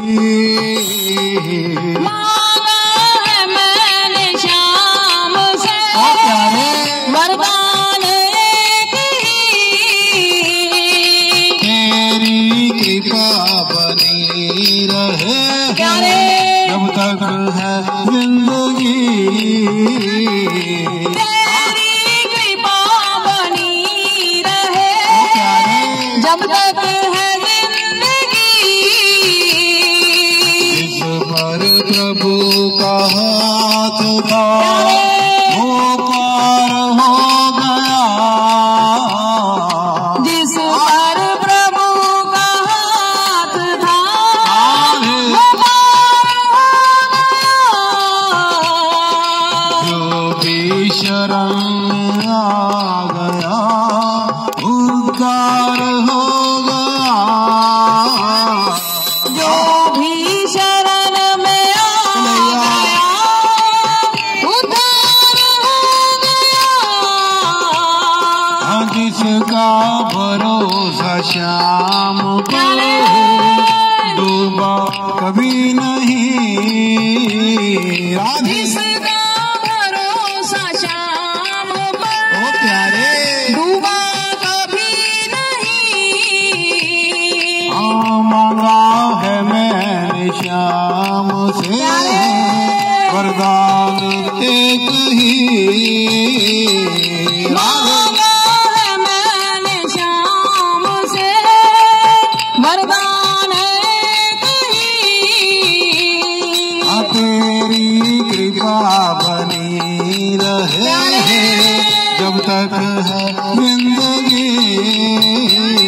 मांगा है मैंने श्याम से वरदान एक ही, तेरी कृपा बनी रहे जब तक है जिंदगी, तेरी कृपा बनी रहे जब तक है जिंदगी। जिस पर प्रभु का हाथ था वो पार हो गया, जिस पर प्रभु का हाथ था वो पार हो गया। जो भी शरण आ गया उद्धार हो गया, जो भी शरण में आ गया उद्धार हो गया। जिसका भरोसा श्याम को डूबा कभी